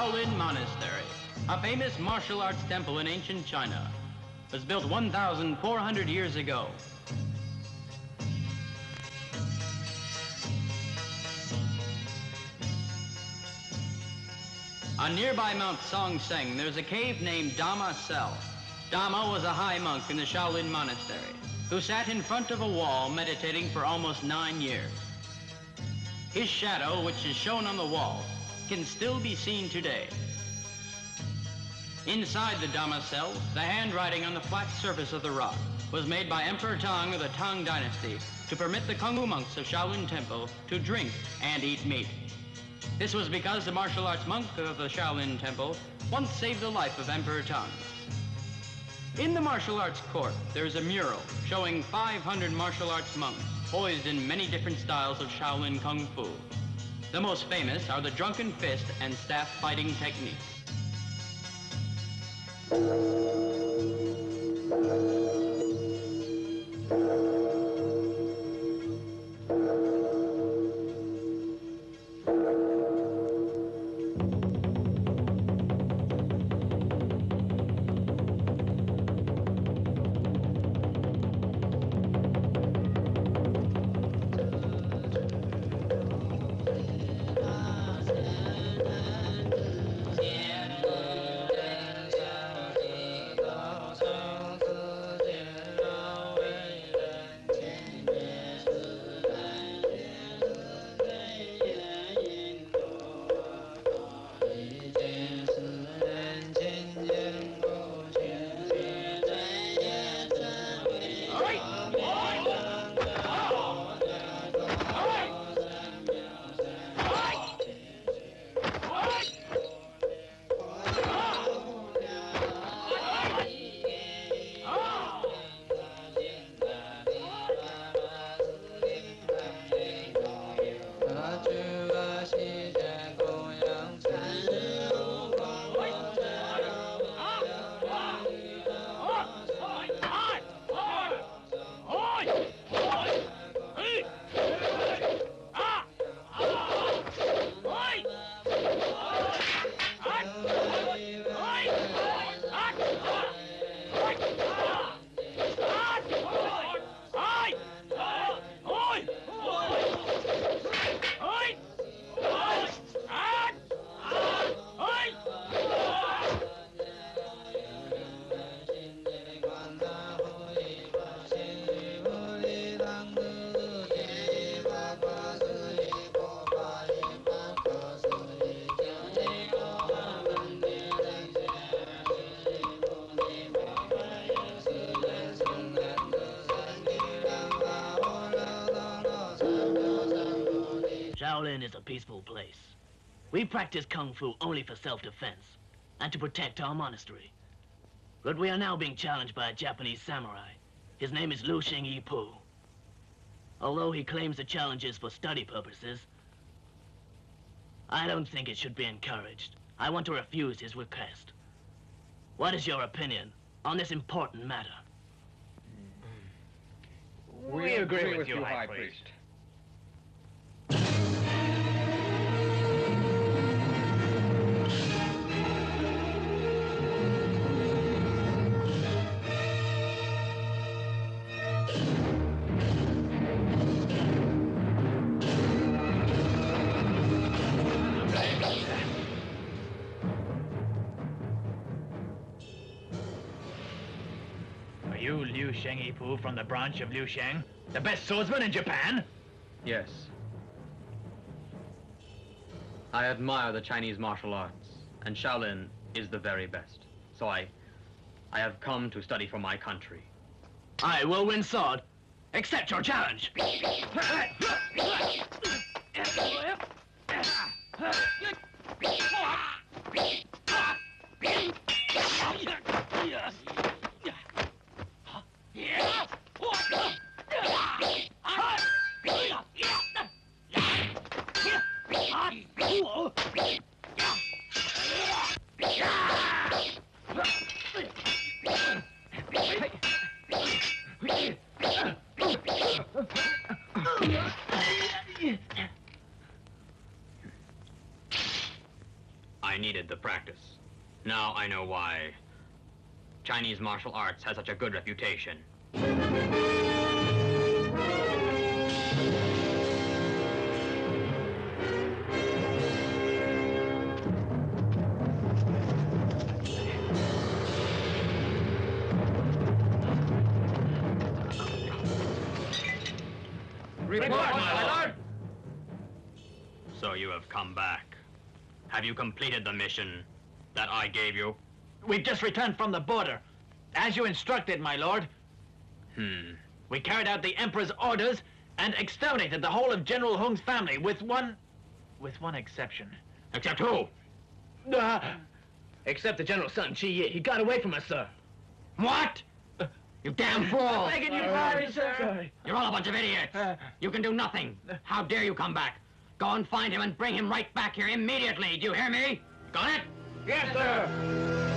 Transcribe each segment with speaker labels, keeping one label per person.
Speaker 1: Shaolin Monastery, a famous martial arts temple in ancient China, was built 1,400 years ago. On nearby Mount Songseng, there's a cave named Dama Cell. Dama was a high monk in the Shaolin Monastery who sat in front of a wall meditating for almost 9 years. His shadow, which is shown on the wall, can still be seen today. Inside the Dama Cell, the handwriting on the flat surface of the rock was made by Emperor Tang of the Tang dynasty to permit the Kung Fu monks of Shaolin Temple to drink and eat meat. This was because the martial arts monk of the Shaolin Temple once saved the life of Emperor Tang. In the martial arts court, there's a mural showing 500 martial arts monks poised in many different styles of Shaolin Kung Fu. The most famous are the drunken fist and staff fighting techniques.
Speaker 2: Shaolin is a peaceful place. We practice Kung Fu only for self-defense and to protect our monastery. But we are now being challenged by a Japanese samurai. His name is Liu Sheng-Yi-Pu. Although he claims the challenge is for study purposes, I don't think it should be encouraged. I want to refuse his request. What is your opinion on this important matter?
Speaker 3: We agree with you, High Priest.
Speaker 4: Are you Liu Sheng-Yi-Pu from the branch of Liu Sheng, the best swordsman in Japan?
Speaker 5: Yes. I admire the Chinese martial arts, and Shaolin is the very best. So I have come to study for my country.
Speaker 2: I will win sword. Accept your challenge.
Speaker 5: I I needed the practice. Now I know why Chinese martial arts has such a good reputation.
Speaker 3: Report, my lord.
Speaker 5: So you have come back. Have you completed the mission that I gave you?
Speaker 4: We've just returned from the border. As you instructed, my lord. We carried out the Emperor's orders and exterminated the whole of General Hung's family with one exception.
Speaker 5: Except who?
Speaker 2: Except the General's son, Chiu. He got away from us, sir.
Speaker 5: What? You damn fool!
Speaker 4: Begging you pardon, sir.
Speaker 2: Sorry.
Speaker 5: You're all a bunch of idiots. You can do nothing. How dare you come back? Go and find him and bring him right back here immediately. Do you hear me? Got it?
Speaker 4: Yes, sir.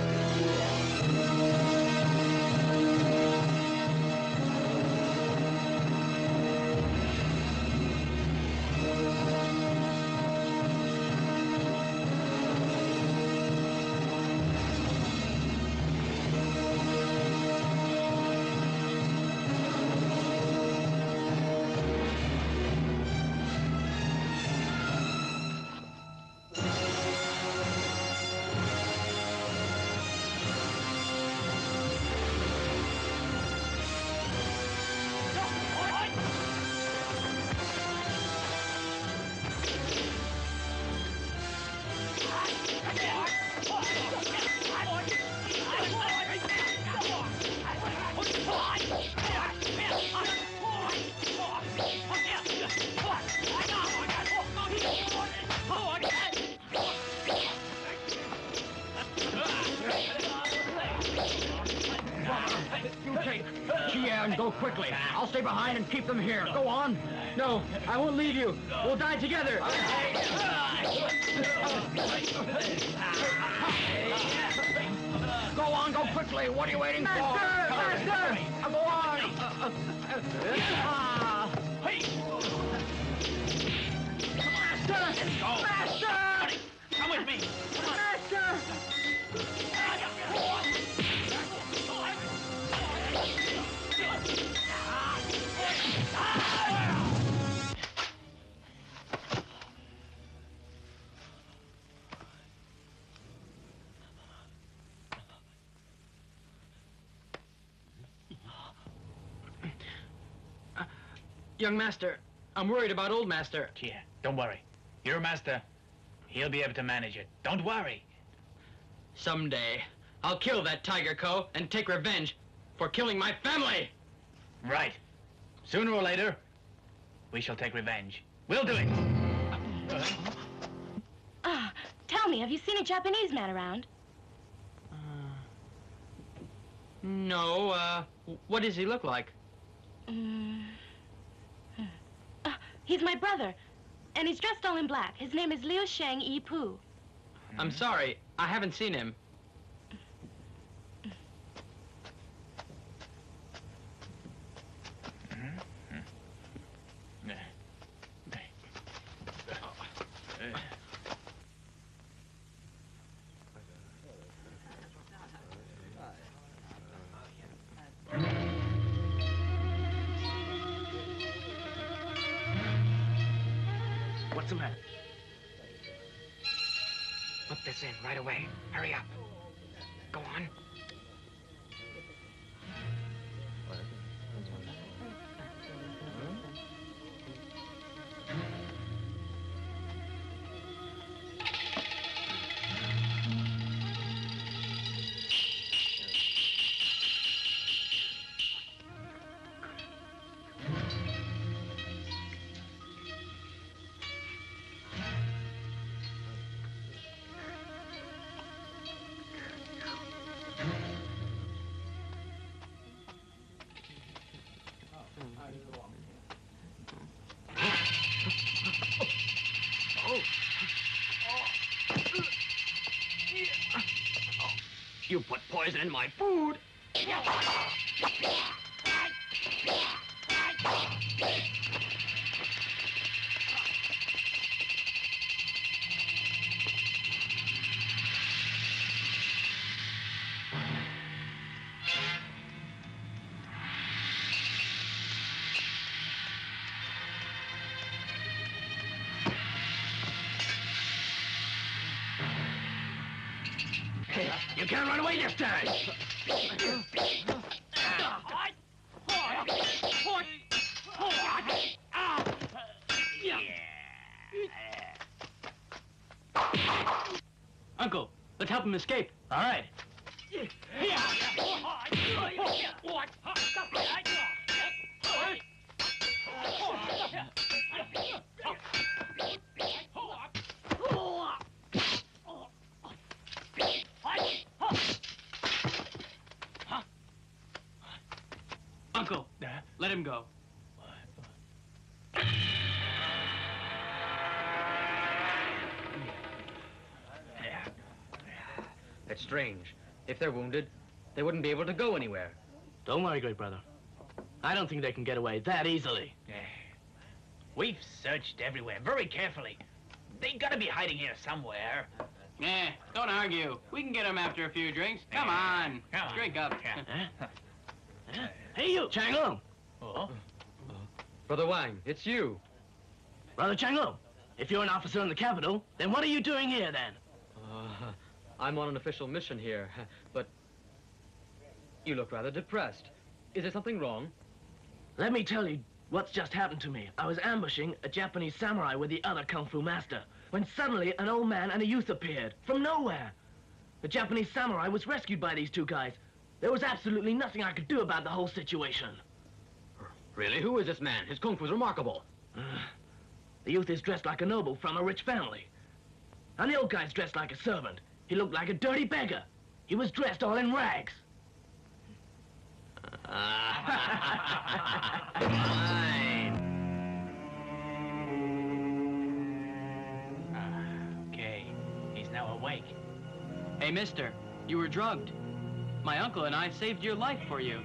Speaker 1: And go quickly. I'll stay behind and keep them here. Go on. No, I won't leave you. We'll die together. Go on, go quickly. What are you waiting for? Master! Go on. Master!
Speaker 4: Come with me.
Speaker 1: Master! Young master, I'm worried about old master.
Speaker 4: Yeah, don't worry. Your master, he'll be able to manage it. Don't worry.
Speaker 1: Someday, I'll kill that tiger co and take revenge for killing my family.
Speaker 4: Right. Sooner or later, we shall take revenge. We'll do it.
Speaker 6: Tell me, have you seen a Japanese man around?
Speaker 1: No, what does he look like?
Speaker 6: He's my brother, and he's dressed all in black. His name is Liu Sheng Yi Pu.
Speaker 1: I'm sorry, I haven't seen him.
Speaker 2: What's the matter?
Speaker 7: Put this in right away. Hurry up. Go on.
Speaker 1: You put poison in my food.
Speaker 2: can't run away this time.
Speaker 1: Uncle, let's help him escape.
Speaker 2: All right.
Speaker 1: Uncle, let him go.
Speaker 5: It's strange. If they're wounded, they wouldn't be able to go anywhere.
Speaker 2: Don't worry, great brother. I don't think they can get away that easily.
Speaker 4: We've searched everywhere very carefully. They gotta be hiding here somewhere.
Speaker 1: Don't argue. We can get him after a few drinks. Come on. Drink up.
Speaker 2: Hey, you, Chang Lung.
Speaker 4: Oh?
Speaker 5: Brother Wang, it's you.
Speaker 2: Brother Chang Lung, if you're an officer in the capital, then what are you doing here, then?
Speaker 5: I'm on an official mission here, but you look rather depressed. Is there something wrong?
Speaker 2: Let me tell you what's just happened to me. I was ambushing a Japanese samurai with the other kung fu master, when suddenly an old man and a youth appeared, from nowhere. The Japanese samurai was rescued by these two guys. There was absolutely nothing I could do about the whole situation.
Speaker 5: Really? Who is this man? His kung fu is remarkable.
Speaker 2: The youth is dressed like a noble from a rich family. And the old guy's dressed like a servant. He looked like a dirty beggar. He was dressed all in rags.
Speaker 5: Fine.
Speaker 4: Okay, he's now awake.
Speaker 1: Hey, mister, you were drugged. My uncle and I saved your life for you.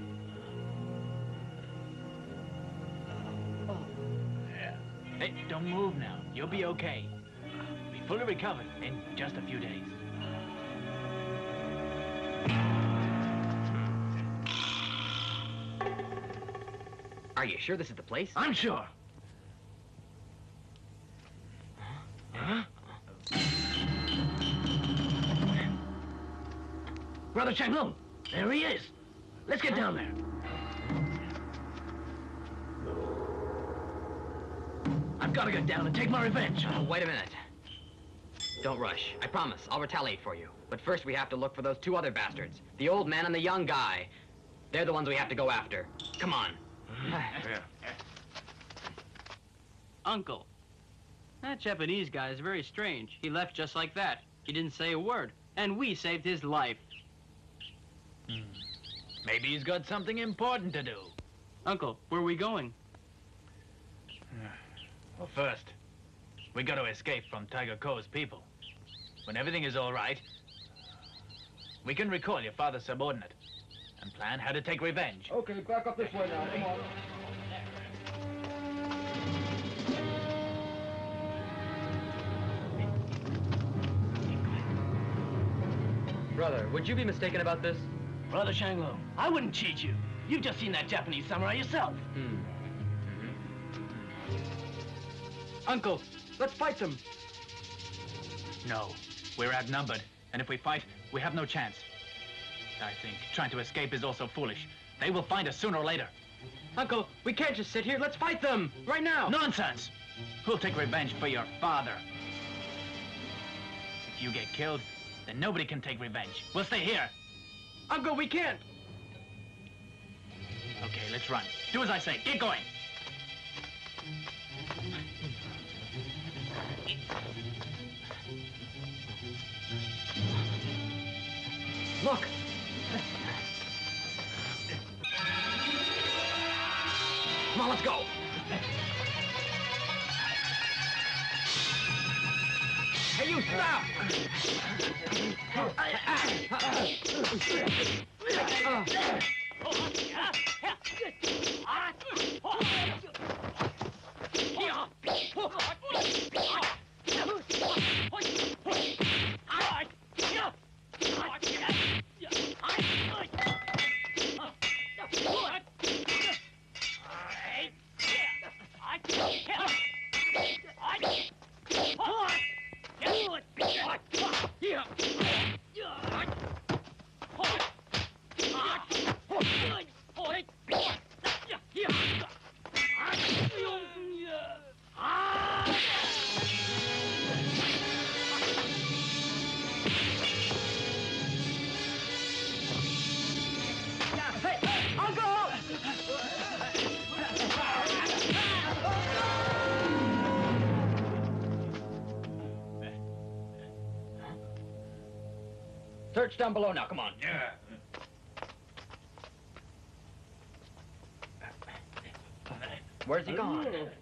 Speaker 4: Hey, don't move now. You'll be okay. Be fully recovered in just a few days.
Speaker 5: Are you sure this is the place?
Speaker 2: I'm sure. Huh? Brother Chang Lung, there he is. Let's get down there. I've got to get down and take my revenge.
Speaker 5: Wait a minute. Don't rush. I promise. I'll retaliate for you. But first we have to look for those two other bastards. The old man and the young guy. They're the ones we have to go after. Come on.
Speaker 1: Uncle, that Japanese guy is very strange. He left just like that. He didn't say a word. And we saved his life.
Speaker 4: Maybe he's got something important to do.
Speaker 1: Uncle, where are we going?
Speaker 4: Well, first, we got to escape from Tiger Ko's people. When everything is all right, we can recall your father's subordinate and plan how to take revenge.
Speaker 3: Okay, back up this way now. Come on.
Speaker 5: Brother, would you be mistaken about this?
Speaker 2: Brother Chang Lung, I wouldn't cheat you. You've just seen that Japanese samurai yourself.
Speaker 1: Uncle, let's fight them.
Speaker 4: No, we're outnumbered, and if we fight, we have no chance. I think trying to escape is also foolish. They will find us sooner or later.
Speaker 1: Uncle, we can't just sit here. Let's fight them right now.
Speaker 4: Nonsense! Who'll take revenge for your father? If you get killed, then nobody can take revenge. We'll stay here.
Speaker 1: Uncle, we can't.
Speaker 4: Okay, let's run. Do as I say. Get going.
Speaker 5: Look! Come on, let's go! Hey, you, stop! Search down below now, come on.
Speaker 4: Yeah.
Speaker 5: Where's he gone?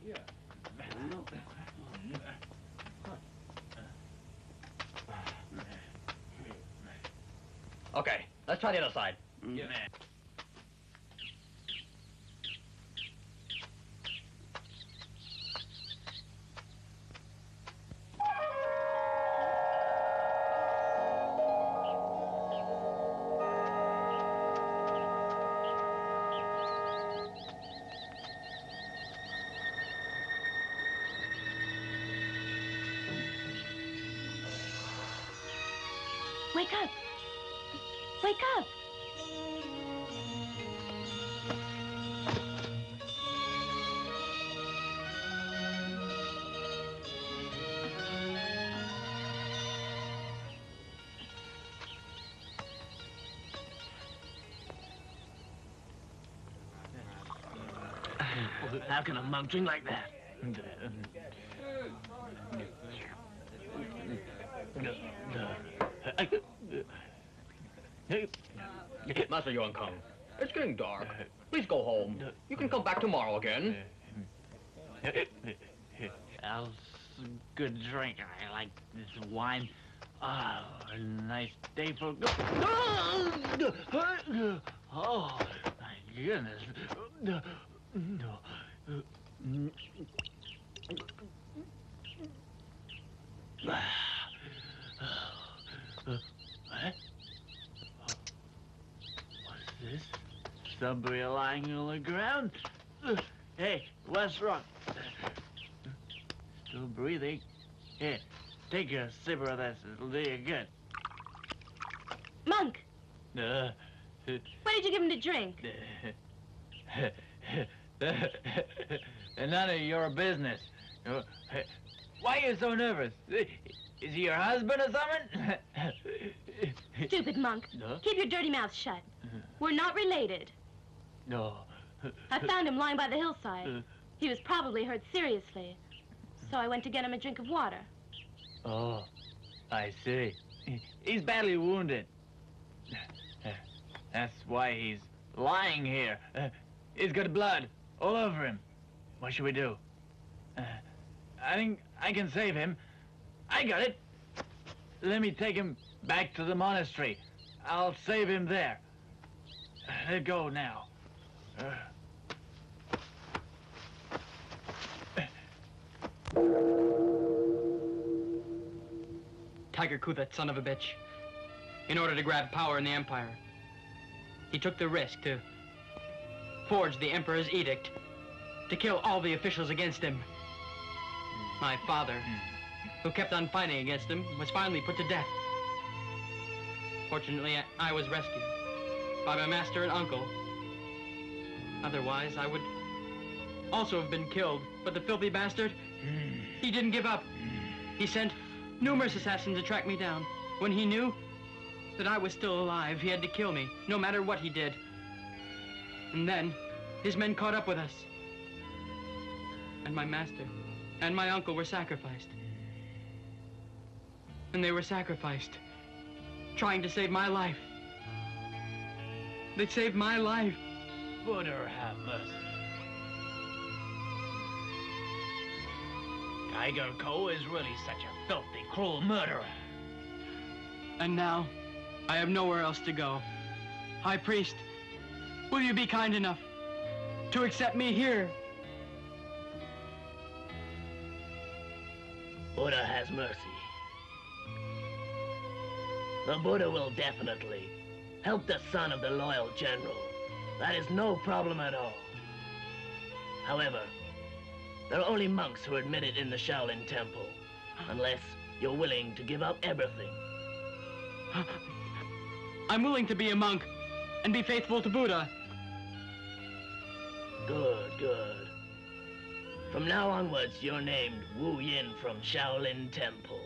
Speaker 5: Okay, let's try the other side.
Speaker 4: Yeah.
Speaker 6: Wake up! Wake up!
Speaker 2: How can a monk drink like that?
Speaker 5: Master Yuan Kong, it's getting dark. Please go home. You can come back tomorrow again.
Speaker 4: How's a good drink? I like this wine. Ah, a nice day for Oh, my goodness. What's this? Somebody lying on the ground? Hey, what's wrong? Still breathing? Here, take a sip of this. It'll do you good.
Speaker 6: Monk! What did you give him to drink?
Speaker 4: None of your business. Why are you so nervous? Is he your husband or something?
Speaker 6: Stupid monk.
Speaker 4: No?
Speaker 6: Keep your dirty mouth shut. We're not related.
Speaker 4: No.
Speaker 6: I found him lying by the hillside. He was probably hurt seriously. So I went to get him a drink of water.
Speaker 4: Oh, I see. He's badly wounded. That's why he's lying here. He's got blood all over him. What should we do? I think I can save him. I got it. Let me take him back to the monastery. I'll save him there. Let go now.
Speaker 1: Tiger Ku, that son of a bitch. In order to grab power in the Empire, he took the risk to forge the Emperor's edict to kill all the officials against him. My father, who kept on fighting against him, was finally put to death. Fortunately, I was rescued by my master and uncle. Otherwise, I would also have been killed. But the filthy bastard, he didn't give up. He sent numerous assassins to track me down. When he knew that I was still alive, he had to kill me, no matter what he did. And then, his men caught up with us. And my master and my uncle were sacrificed. And they were sacrificed, trying to save my life. They saved my life.
Speaker 4: Buddha have mercy. Tiger Ko is really such a filthy, cruel murderer.
Speaker 1: And now, I have nowhere else to go. High Priest, will you be kind enough to accept me here?
Speaker 2: Buddha has mercy. The Buddha will definitely help the son of the loyal general. That is no problem at all. However, there are only monks who are admitted in the Shaolin Temple, unless you're willing to give up everything.
Speaker 1: I'm willing to be a monk and be faithful to Buddha.
Speaker 2: Good, good. From now onwards, you're named Wu Yin from Shaolin Temple.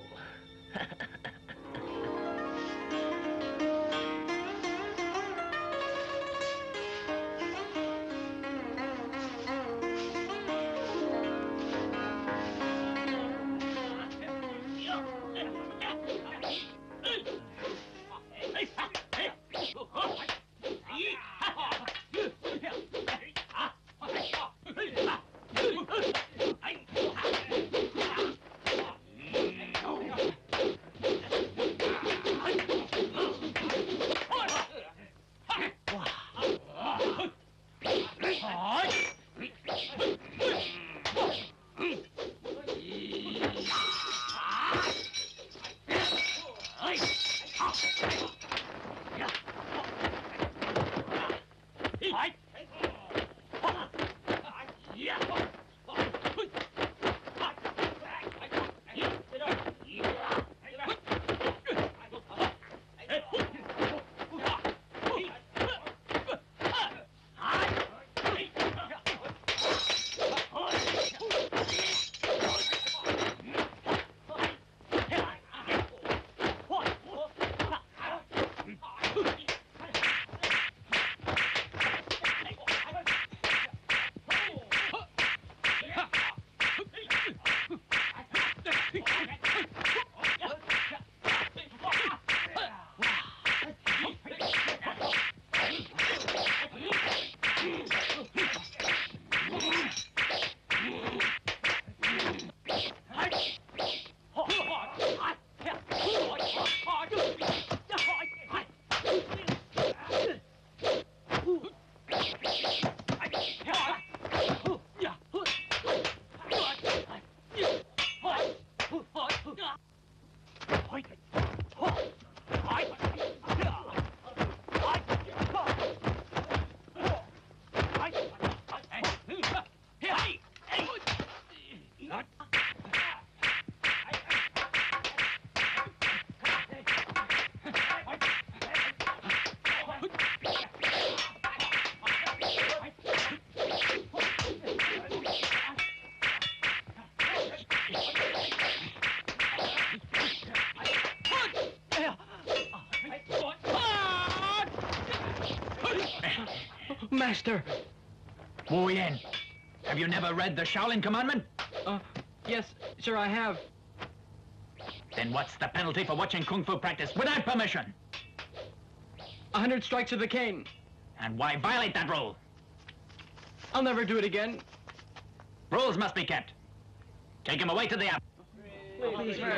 Speaker 3: Master.
Speaker 4: Wu Yin, have you never read the Shaolin commandment?
Speaker 1: Yes, sir, I have.
Speaker 4: Then what's the penalty for watching Kung Fu practice without permission?
Speaker 1: 100 strikes of the cane.
Speaker 4: And why violate that rule?
Speaker 1: I'll never do it again.
Speaker 4: Rules must be kept. Take him away to the app.
Speaker 3: Please, sir.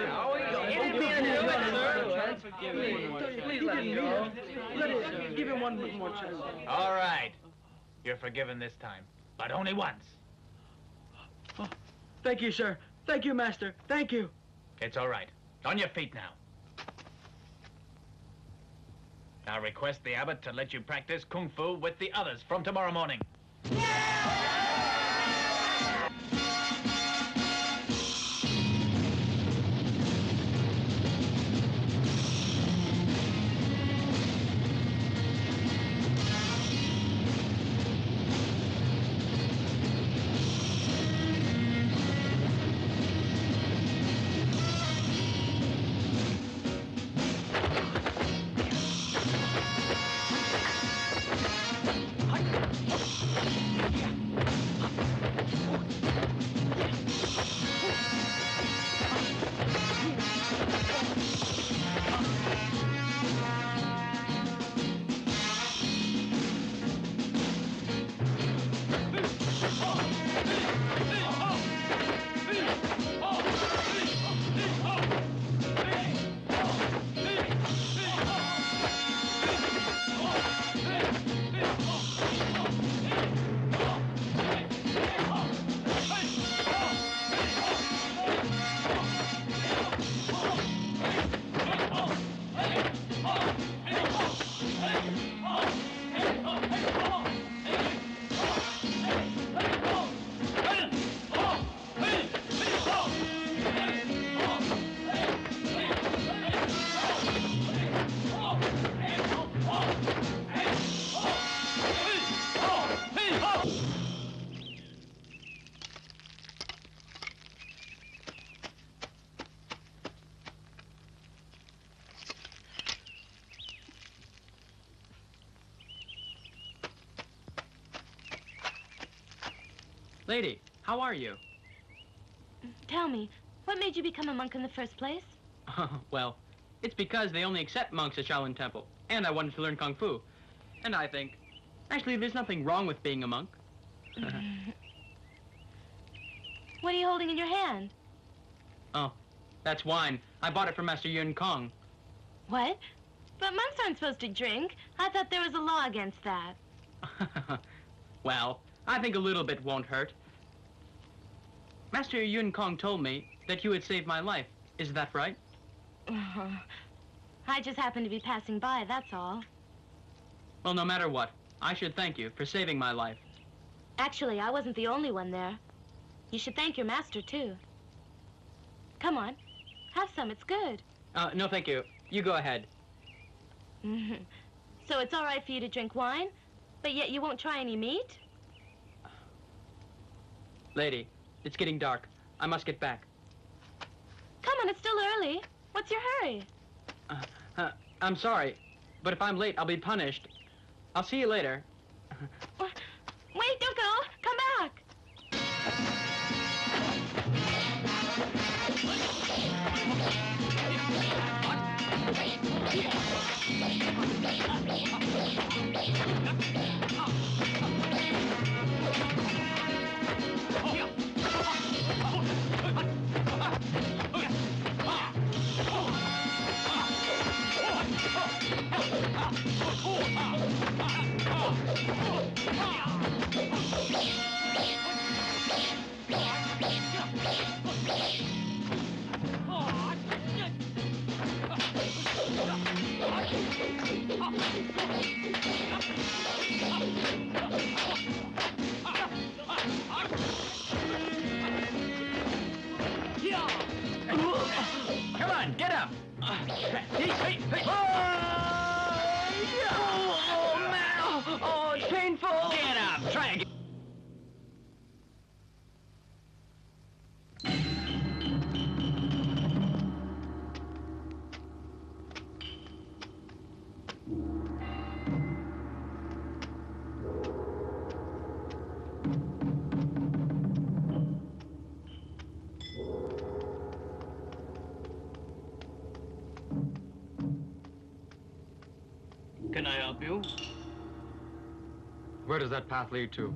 Speaker 3: Please let him go. Give him one more chance.
Speaker 4: All right. You're forgiven this time, but only once.
Speaker 3: Oh, thank you, sir. Thank you, Master. Thank you.
Speaker 4: It's all right. On your feet now. I'll request the abbot to let you practice Kung Fu with the others from tomorrow morning.
Speaker 1: Lady, how are you?
Speaker 6: Tell me, what made you become a monk in the first place?
Speaker 1: Well, it's because they only accept monks at Shaolin Temple, and I wanted to learn Kung Fu. And I think, actually, there's nothing wrong with being a monk.
Speaker 6: What are you holding in your hand?
Speaker 1: Oh, that's wine. I bought it from Master Yun Kong.
Speaker 6: What? But monks aren't supposed to drink. I thought there was a law against that.
Speaker 1: Well, I think a little bit won't hurt. Master Yun Kong told me that you had saved my life. Is that right?
Speaker 6: I just happened to be passing by, that's all.
Speaker 1: Well, no matter what, I should thank you for saving my life.
Speaker 6: Actually, I wasn't the only one there. You should thank your master, too. Come on, have some, it's good.
Speaker 1: No, thank you. You go ahead.
Speaker 6: So it's all right for you to drink wine, but yet you won't try any meat?
Speaker 1: Lady, it's getting dark. I must get back.
Speaker 6: Come on, it's still early. What's your hurry?
Speaker 1: I'm sorry, but if I'm late, I'll be punished. I'll see you later.
Speaker 6: Wait, don't go. Come back.
Speaker 4: Come on, get up!
Speaker 3: Oh, man! Oh, it's painful!
Speaker 4: Get up! Try again!
Speaker 1: can I help you?
Speaker 5: Where does that path lead to?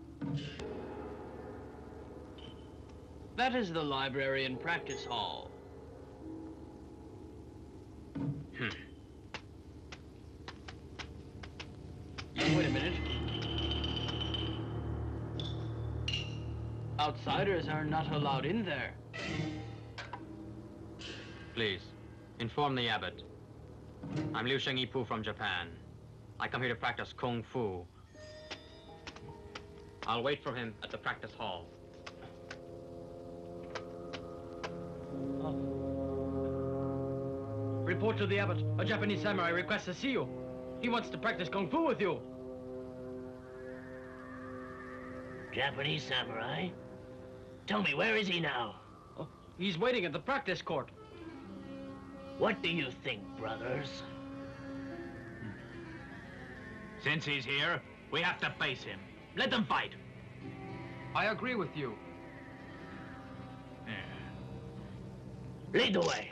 Speaker 1: That is the library and practice hall. Wait a minute. Outsiders are not allowed in there.
Speaker 5: Please, inform the abbot. I'm Liu Shengyipu from Japan. I come here to practice Kung Fu. I'll wait for him at the practice hall.
Speaker 1: Report to the abbot. A Japanese samurai requests to see you. He wants to practice Kung Fu with you.
Speaker 2: Japanese samurai? Tell me, where is he now?
Speaker 1: Oh, he's waiting at the practice court.
Speaker 2: What do you think, brothers?
Speaker 4: Since he's here, we have to face him. Let them fight.
Speaker 5: I agree with you.
Speaker 2: Lead the way.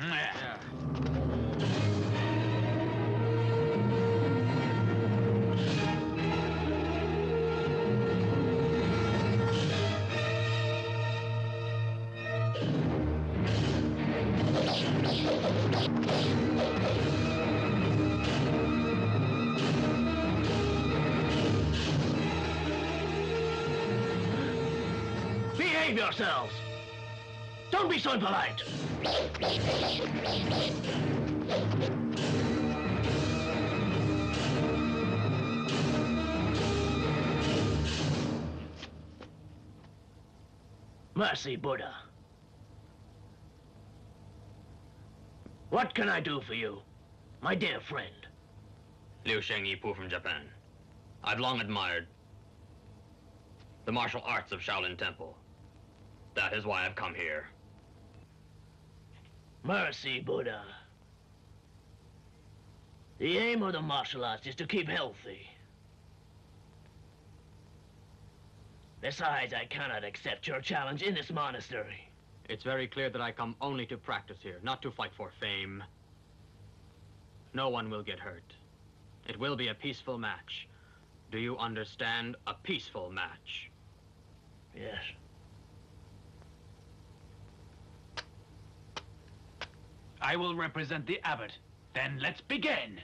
Speaker 2: Behave yourselves! Don't be so impolite! Mercy, Buddha. What can I do for you, my dear friend?
Speaker 5: Liu Shengyipu from Japan. I've long admired the martial arts of Shaolin Temple. That is why I've come here.
Speaker 2: Mercy, Buddha. The aim of the martial arts is to keep healthy. Besides, I cannot accept your challenge in this monastery.
Speaker 5: It's very clear that I come only to practice here, not to fight for fame. No one will get hurt. It will be a peaceful match. Do you understand? A peaceful match.
Speaker 2: Yes.
Speaker 4: I will represent the abbot. Then let's begin.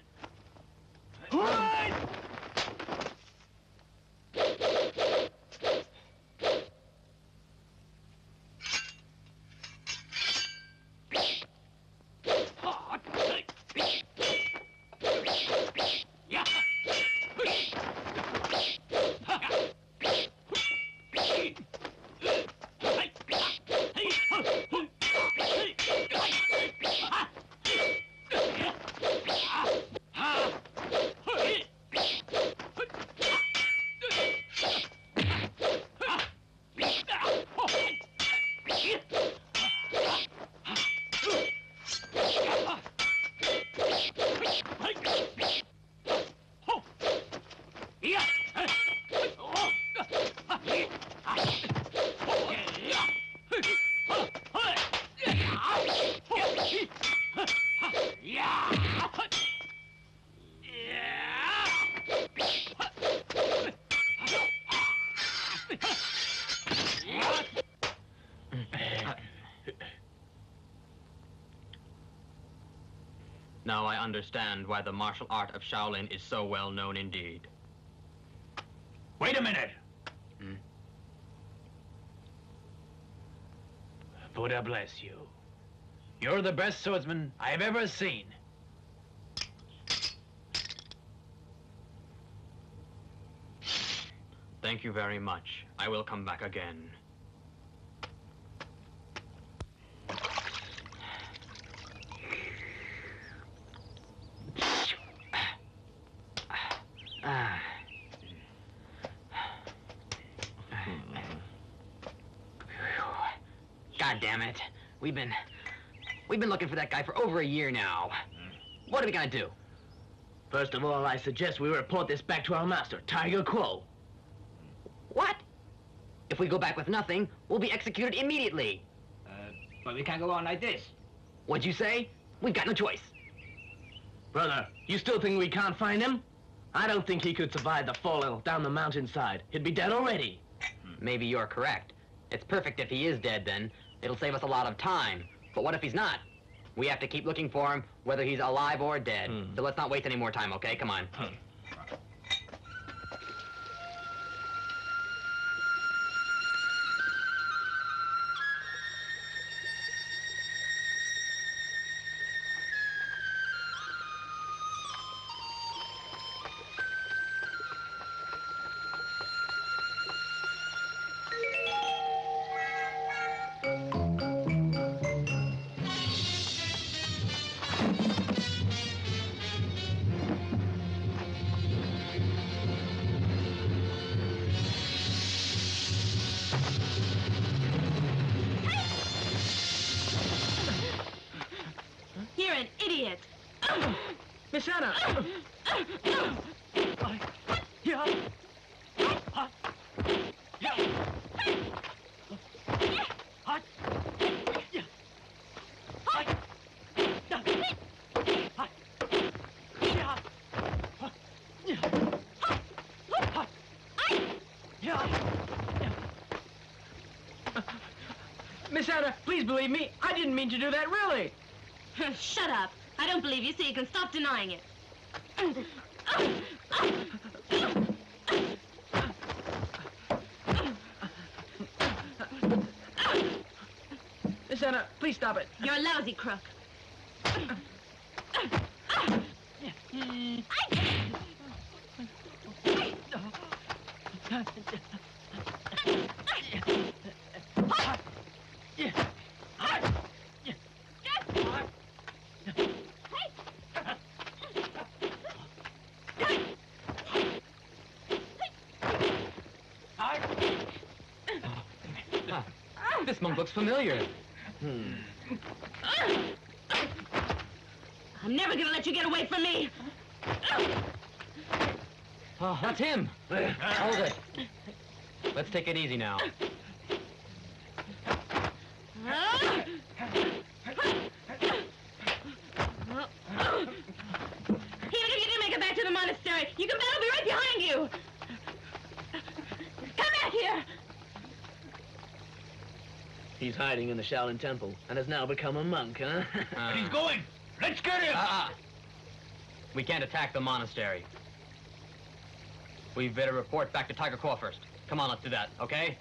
Speaker 5: Now I understand why the martial art of Shaolin is so well known indeed.
Speaker 4: Wait a minute. Buddha bless you. You're the best swordsman I've ever seen.
Speaker 5: Thank you very much. I will come back again. God damn it. We've been looking for that guy for over a year now. What are we gonna do?
Speaker 2: First of all, I suggest we report this back to our master, Tiger Crow.
Speaker 5: What? If we go back with nothing, we'll be executed immediately.
Speaker 7: But we can't go on like this.
Speaker 5: What'd you say? We've got no choice.
Speaker 2: Brother, you still think we can't find him? I don't think he could survive the fall down the mountainside. He'd be dead already.
Speaker 5: Maybe you're correct. It's perfect if he is dead, then. It'll save us a lot of time. But what if he's not? We have to keep looking for him, whether he's alive or dead. So let's not waste any more time, okay? Come on.
Speaker 6: You're an idiot.
Speaker 3: Miss Anna! Miss Anna, please believe me. I didn't mean to do that, really.
Speaker 6: Shut up. I don't believe you, so you can stop denying it.
Speaker 3: Miss Anna, please stop it.
Speaker 6: You're a lousy crook.
Speaker 5: This monk looks familiar.
Speaker 6: I'm never gonna let you get away from me.
Speaker 5: Oh, that's him. Hold it. Let's take it easy now.
Speaker 6: Even if you do make it back to the monastery, you can bet I'll be right behind you. Come back here.
Speaker 2: He's hiding in the Shaolin Temple and has now become a monk, huh?
Speaker 4: He's going! Let's get him!
Speaker 5: We can't attack the monastery. We'd better report back to Tiger Claw first. Come on, let's do that, okay?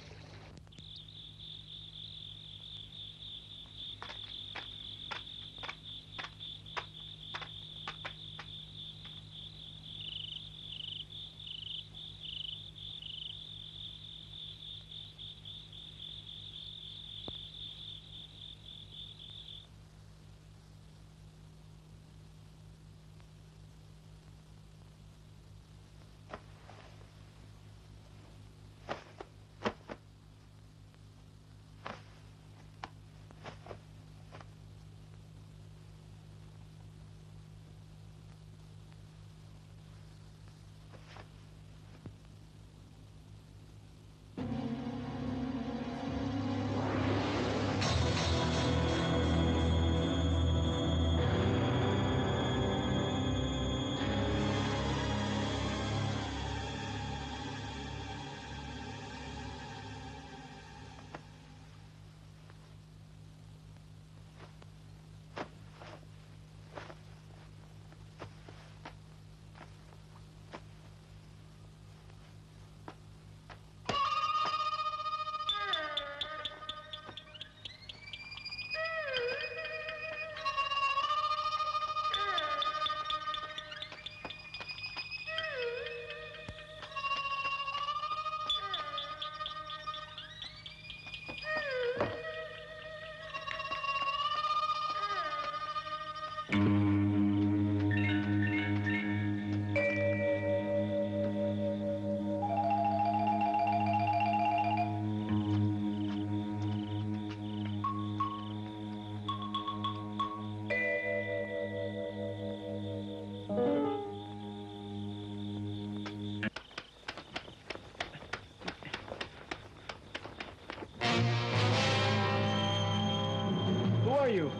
Speaker 3: Who are you?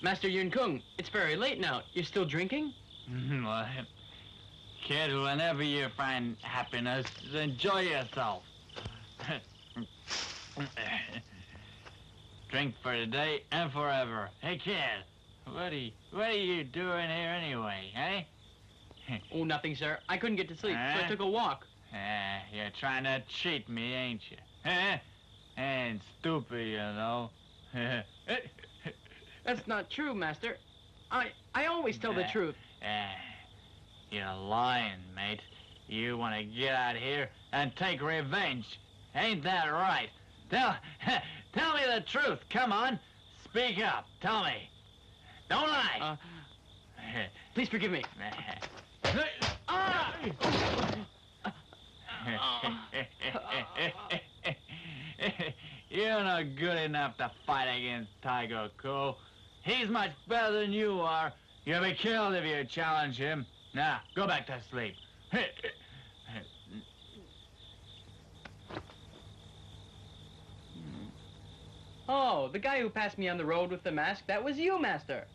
Speaker 1: Master Yun Kung, it's very late now. You're still drinking?
Speaker 8: Well, kid, whenever you find happiness, enjoy yourself. Drink for today and forever. Hey, kid, what are you doing here anyway, eh?
Speaker 1: Oh, nothing, sir. I couldn't get to sleep, so I took a walk.
Speaker 8: You're trying to cheat me, ain't you? Ain't stupid, you know.
Speaker 1: That's not true, Master. I always tell the truth.
Speaker 8: You're lying, mate. You want to get out here and take revenge. Ain't that right? Tell me the truth. Come on. Speak up. Tell me. Don't lie.
Speaker 1: Please forgive me.
Speaker 8: You're not good enough to fight against Tiger Ko. He's much better than you are. You'll be killed if you challenge him. Now, go back to sleep.
Speaker 1: Oh, the guy who passed me on the road with the mask, that was you, Master.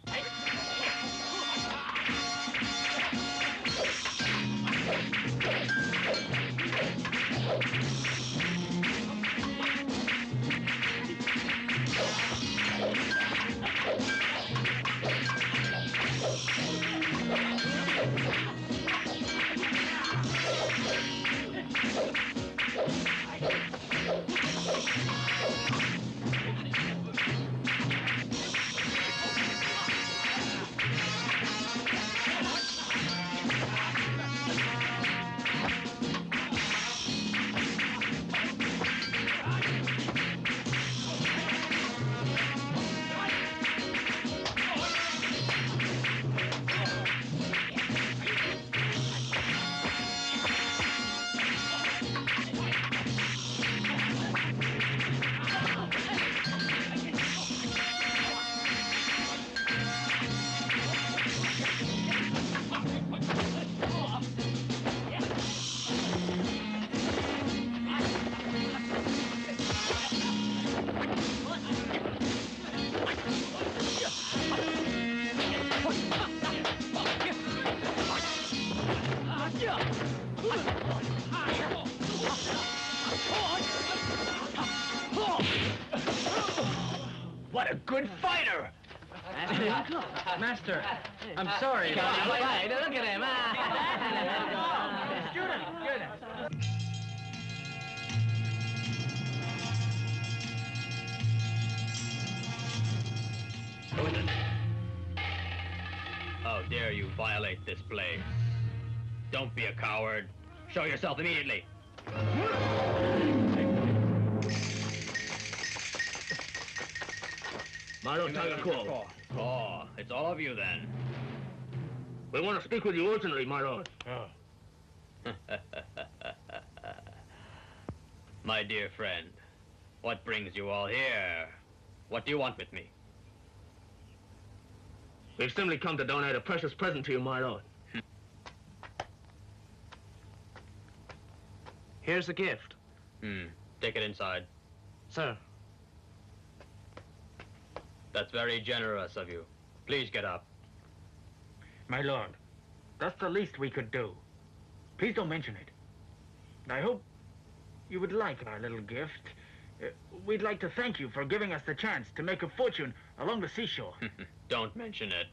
Speaker 4: What a good fighter!
Speaker 1: Master, I'm sorry.
Speaker 2: Look at him.
Speaker 4: Student,
Speaker 5: How dare you violate this place? Don't be a coward. Show yourself immediately.
Speaker 9: My Lord Tiger Ko.
Speaker 5: Oh, it's all of you then.
Speaker 9: We want to speak with you urgently, my lord.
Speaker 5: My dear friend, what brings you all here? What do you want with me?
Speaker 9: We've simply come to donate a precious present to you, my lord.
Speaker 3: Here's the gift.
Speaker 5: Take it inside.
Speaker 3: Sir.
Speaker 5: That's very generous of you. Please get up.
Speaker 4: My lord, that's the least we could do. Please don't mention it. I hope you would like our little gift. We'd like to thank you for giving us the chance to make a fortune along the seashore.
Speaker 5: Don't mention it.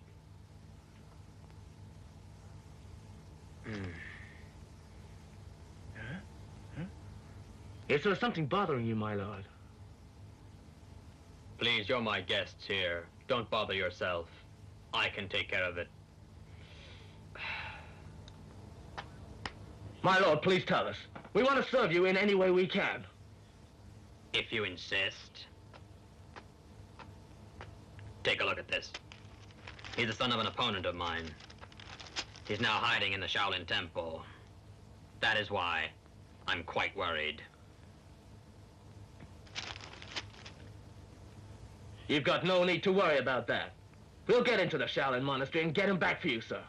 Speaker 9: Is there something bothering you, my lord?
Speaker 5: Please, you're my guests here. Don't bother yourself. I can take care of it.
Speaker 9: My lord, please tell us. We want to serve you in any way we can.
Speaker 5: If you insist. Take a look at this. He's the son of an opponent of mine. He's now hiding in the Shaolin Temple. That is why I'm quite worried.
Speaker 9: You've got no need to worry about that. We'll get into the Shaolin Monastery and get him back for you, sir.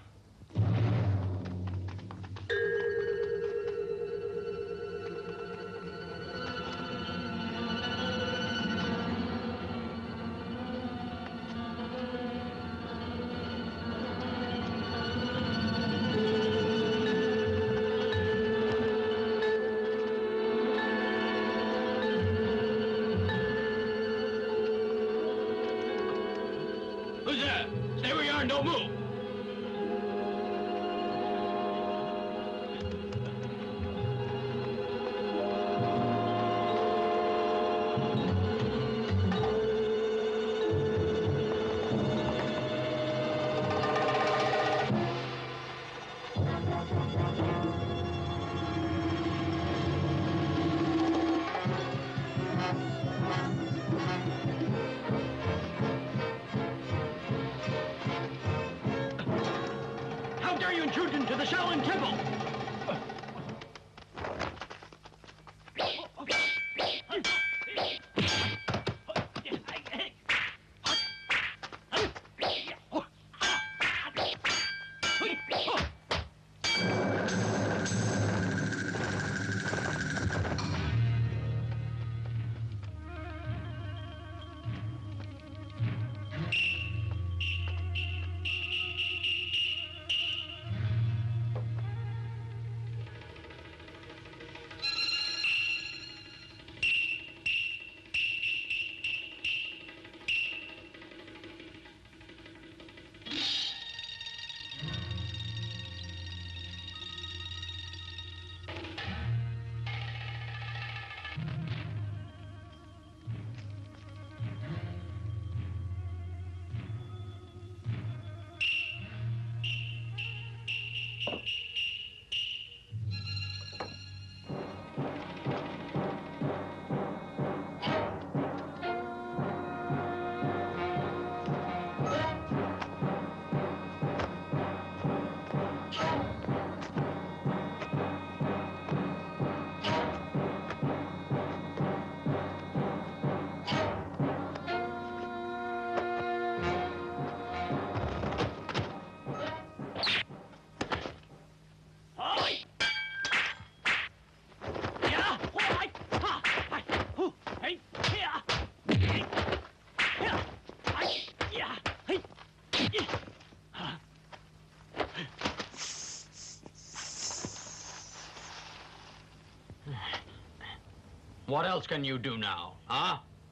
Speaker 9: Who's there? Stay where you are and don't move.
Speaker 3: How dare you intrude into the Shaolin Temple?
Speaker 5: What else can you do now, huh?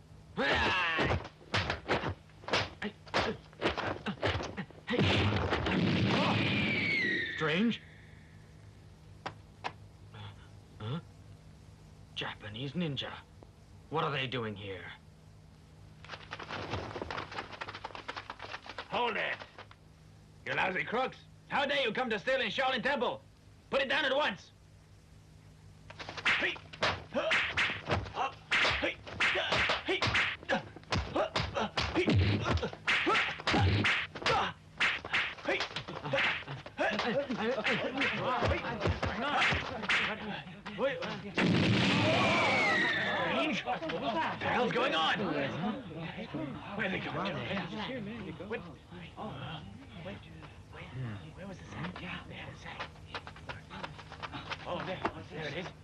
Speaker 5: Strange? Huh? Japanese ninja. What are they doing here?
Speaker 4: Hold it! You lousy crooks! How dare you come to steal in Shaolin Temple? Put it down at once! Strange? What the hell's going on? Where are they going? What? Where was the sign? Yeah, there, the sign. Oh, there it is.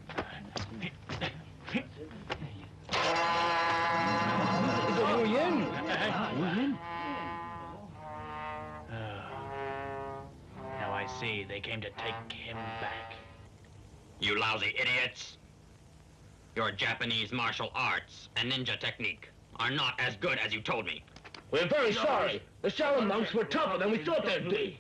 Speaker 4: Now I see they came to take him back.
Speaker 5: You lousy idiots! Your Japanese martial arts and ninja technique are not as good as you told me.
Speaker 9: We're very sorry. The Shaolin monks were tougher than we thought they'd be.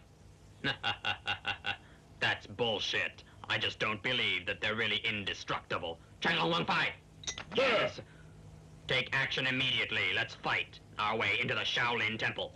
Speaker 5: That's bullshit. I just don't believe that they're really indestructible. Chang Wang Fai! Yes! Take action immediately. Let's fight our way into the Shaolin Temple.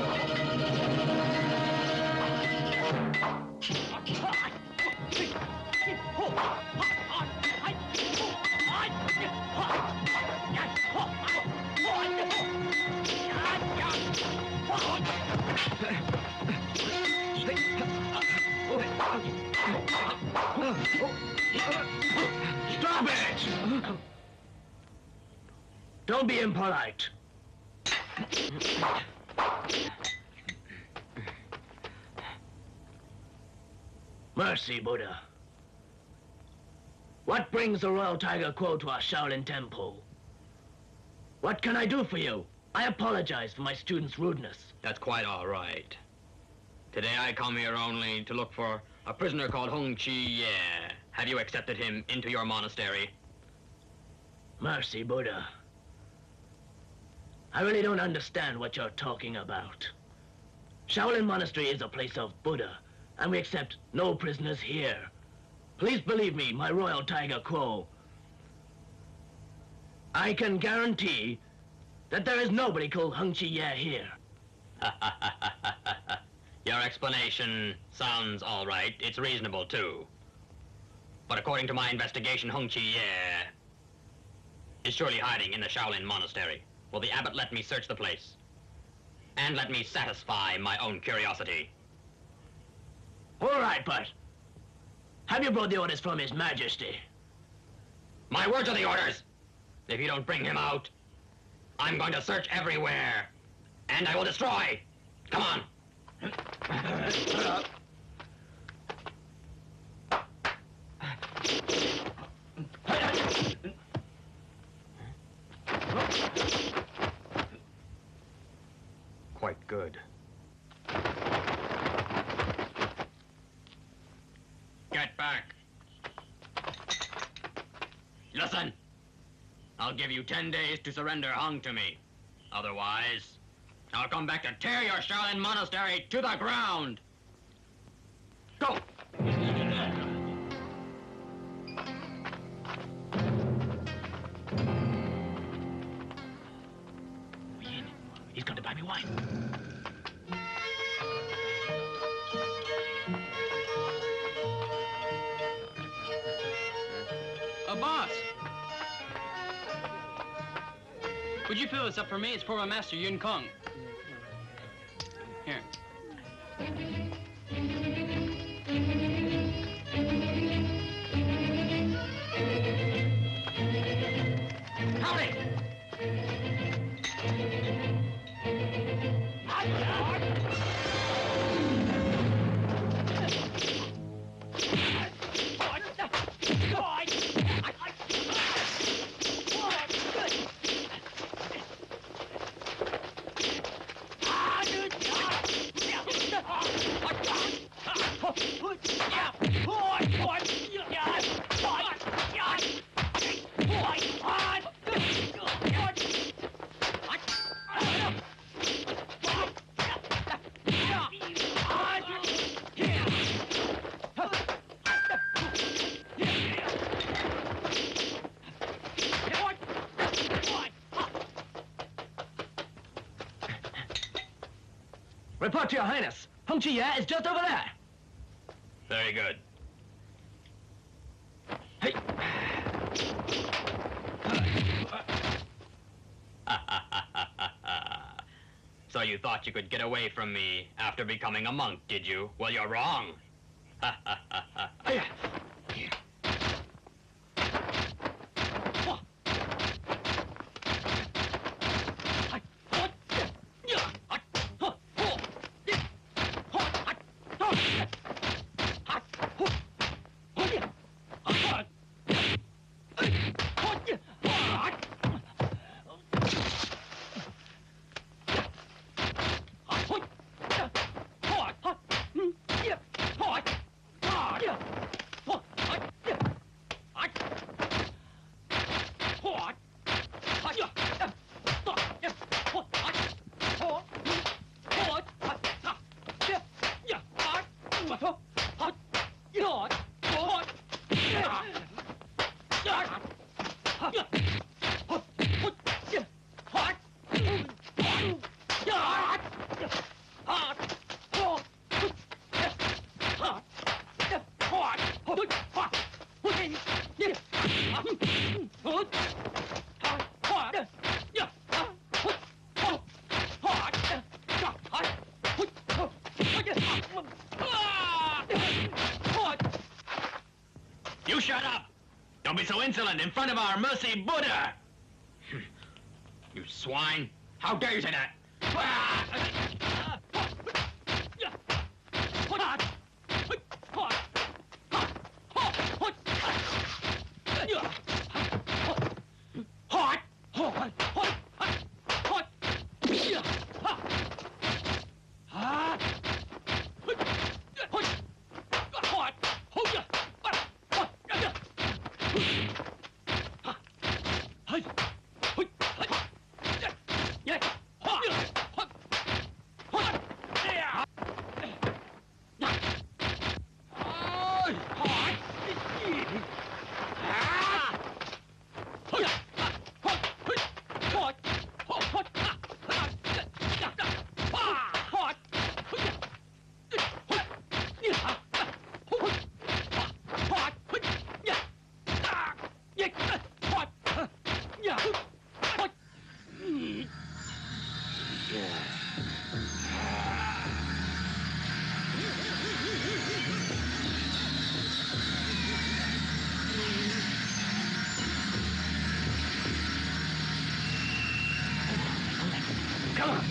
Speaker 9: Stop it! Don't be impolite. Mercy, Buddha. What brings the Royal Tiger Quo to our Shaolin Temple? What can I do for you? I apologize for my student's rudeness.
Speaker 5: That's quite all right. Today I come here only to look for a prisoner called Hung Chi Ye. Have you accepted him into your monastery?
Speaker 9: Mercy, Buddha. I really don't understand what you're talking about. Shaolin Monastery is a place of Buddha, and we accept no prisoners here. Please believe me, my royal tiger Quo. I can guarantee that there is nobody called Hung Chi Ye here.
Speaker 5: Your explanation sounds all right. It's reasonable, too. But according to my investigation, Hung Chi Ye is surely hiding in the Shaolin Monastery. Will the abbot let me search the place? And let me satisfy my own curiosity.
Speaker 9: All right, but have you brought the orders from His Majesty?
Speaker 5: My words are the orders. If you don't bring him out, I'm going to search everywhere. And I will destroy. Come on. Quite good. Get back. Listen. I'll give you 10 days to surrender Hung to me. Otherwise, I'll come back to tear your Shaolin Monastery to the ground. Go!
Speaker 9: He's going to buy me wine.
Speaker 1: Boss! Would you fill this up for me? It's for my master, Yun Kong. Here.
Speaker 5: Howdy!
Speaker 9: Report to Your Highness. Hung Chi Ye is just over there.
Speaker 5: Very good.
Speaker 9: Hey.
Speaker 5: So you thought you could get away from me after becoming a monk, did you? Well, you're wrong. You shut up! Don't be so insolent in front of our mercy Buddha! You swine! How dare you say that?
Speaker 9: Come on.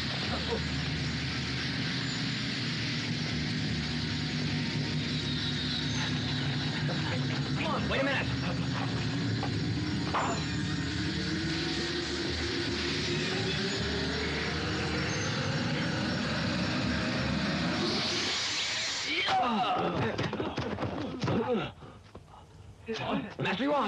Speaker 9: Come on, wait a minute.
Speaker 5: Master Yuan!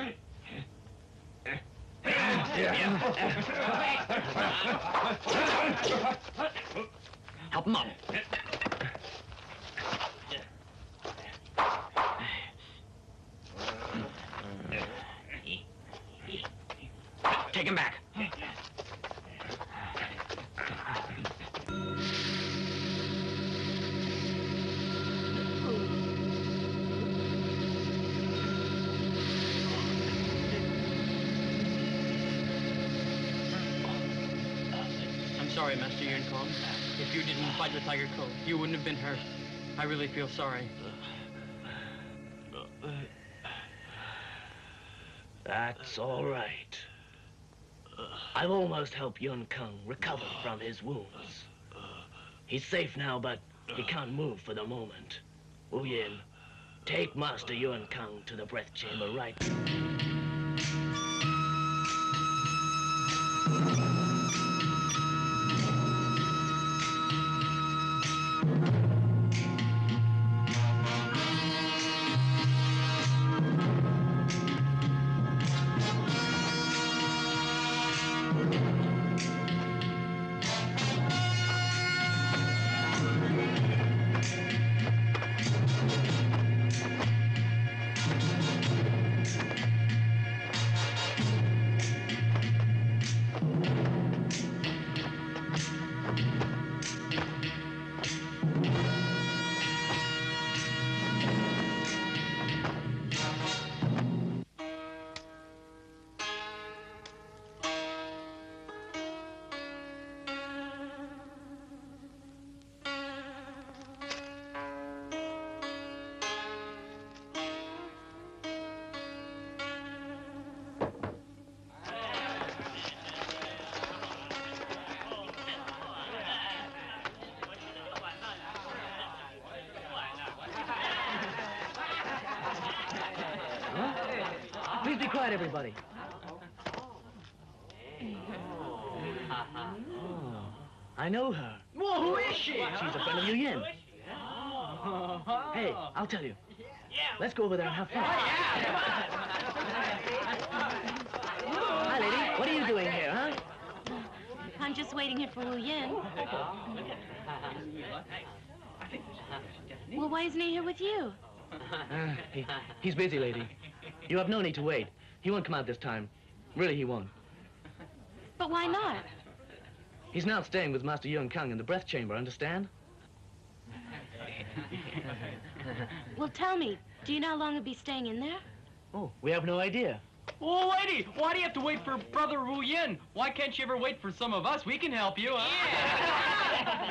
Speaker 5: Help him up. Take him back.
Speaker 1: I'm sorry, Master Yun Kong. If you didn't fight the Tiger Cove, you wouldn't have been hurt. I really feel sorry.
Speaker 9: That's all right. I've almost helped Yun Kong recover from his wounds. He's safe now, but he can't move for the moment. Wu Yin, take Master Yun Kong to the breath chamber right now. Please be quiet, everybody. I know her.
Speaker 3: Well, who is she?
Speaker 9: She's a friend of Yu Yin. Hey, I'll tell you. Let's go over there and have fun. Hi, lady. What are you doing here, huh?
Speaker 6: I'm just waiting here for Wu Yin. Well, why isn't he here with you?
Speaker 9: He's busy, lady. You have no need to wait. He won't come out this time. Really, he won't.
Speaker 6: But why not?
Speaker 9: He's now staying with Master Yun Kong in the breath chamber, understand?
Speaker 6: Well, tell me, do you know how long he'll be staying in there?
Speaker 9: Oh, we have no idea.
Speaker 3: Oh, lady, why do you have to wait for Brother Wu Yin? Why can't you ever wait for some of us? We can help you, huh?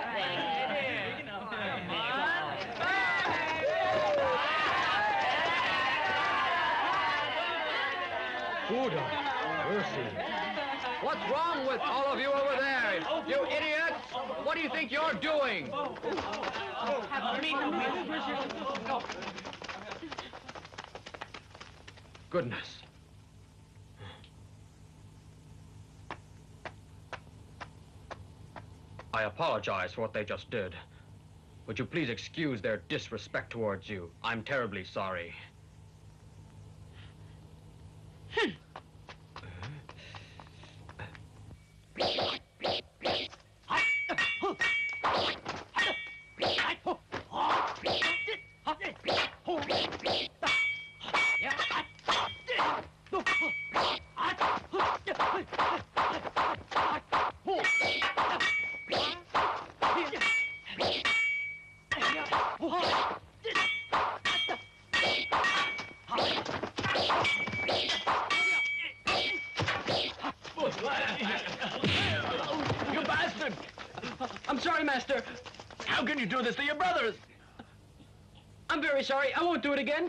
Speaker 9: Buddha, mercy.
Speaker 5: What's wrong with all of you over there? You idiots! What do you think you're doing? Goodness. I apologize for what they just did. Would you please excuse their disrespect towards you? I'm terribly sorry.
Speaker 3: I'm sorry, Master.
Speaker 4: How can you do this to your brothers?
Speaker 3: I'm very sorry. I won't do it again.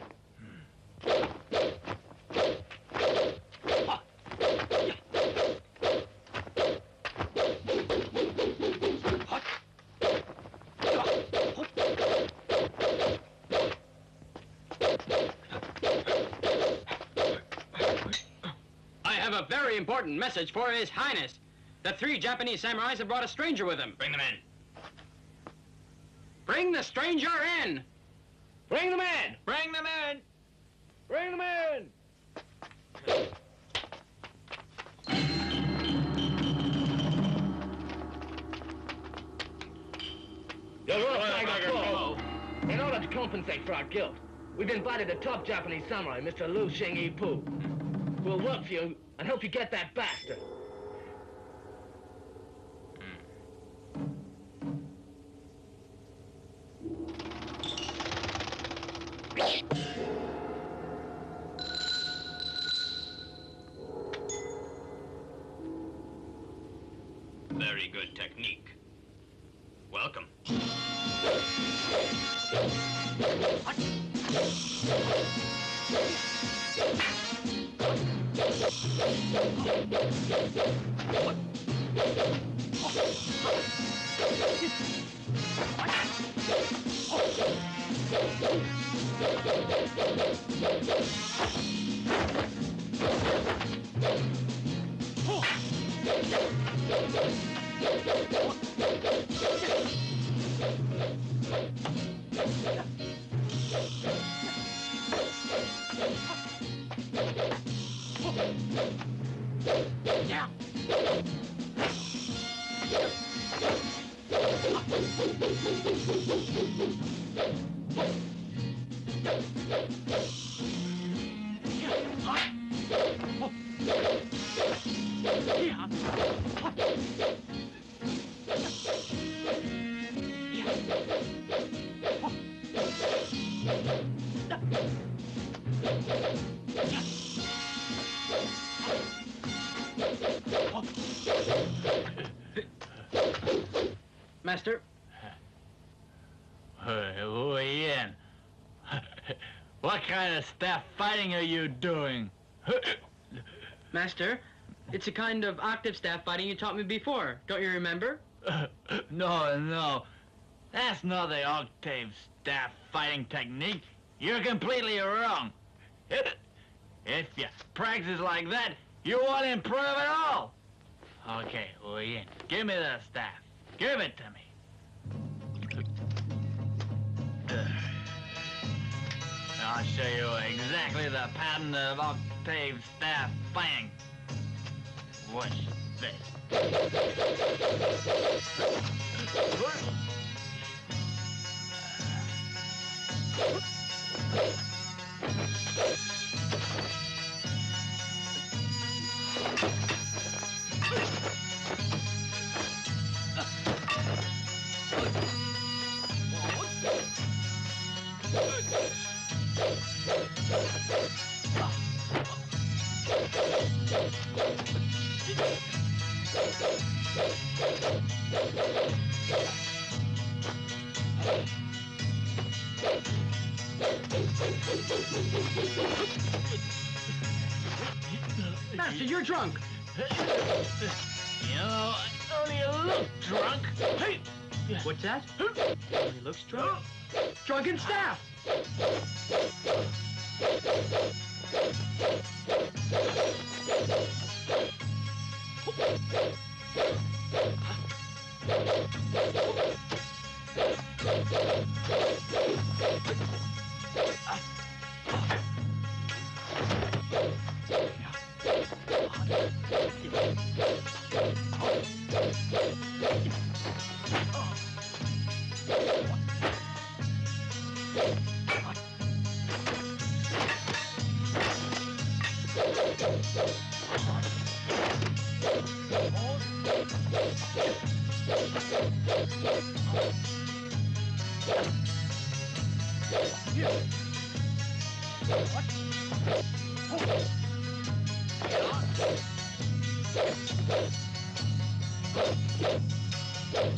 Speaker 1: I have a very important message for His Highness. The 3 Japanese samurais have brought a stranger with them.
Speaker 5: Bring them in.
Speaker 1: Bring the stranger in!
Speaker 3: Bring them in!
Speaker 4: Bring them in!
Speaker 3: Bring them in!
Speaker 9: You're full. In order to compensate for our guilt, we've invited the top Japanese samurai, Mr. Liu Xing Pu, who will work for you and help you get that bastard.
Speaker 5: Very good technique. Welcome.
Speaker 1: Master?
Speaker 8: Wu Yin. What kind of staff fighting are you doing?
Speaker 1: Master, it's a kind of octave staff fighting you taught me before. Don't you remember?
Speaker 8: No. That's not the octave staff fighting technique. You're completely wrong. If you practice like that, you won't improve at all. Okay, Wu Yin, give me the staff. Give it to me. I'll show you exactly the pattern of octave staff fighting. Watch this.
Speaker 1: Master, you're drunk.
Speaker 8: You know, I only look drunk. Hey!
Speaker 1: What's that? He looks drunk. Drunken staff!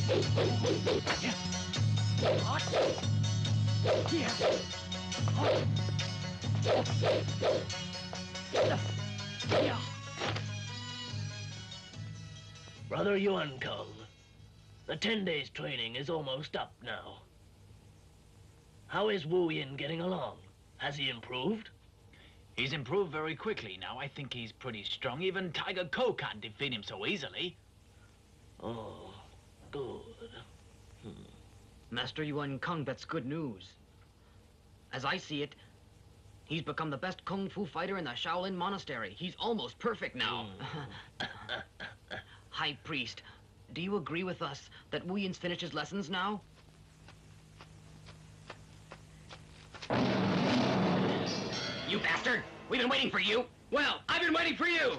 Speaker 9: Brother Yuan Kung, the 10 days training is almost up now. How is Wu Yin getting along? Has he improved?
Speaker 4: He's improved very quickly now. I think he's pretty strong. Even Tiger Ko can't defeat him so easily.
Speaker 9: Oh, good.
Speaker 5: Master Yuan Kung, that's good news. As I see it, he's become the best kung fu fighter in the Shaolin Monastery. He's almost perfect now. High Priest, do you agree with us that Wu Yin's finished his lessons now? You bastard! We've been waiting for you! Well, I've been waiting for you!